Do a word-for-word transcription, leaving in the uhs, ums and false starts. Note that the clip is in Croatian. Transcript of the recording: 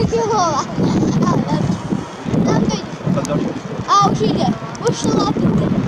Ova. Nam vidi. A, už ide. Už to lapite.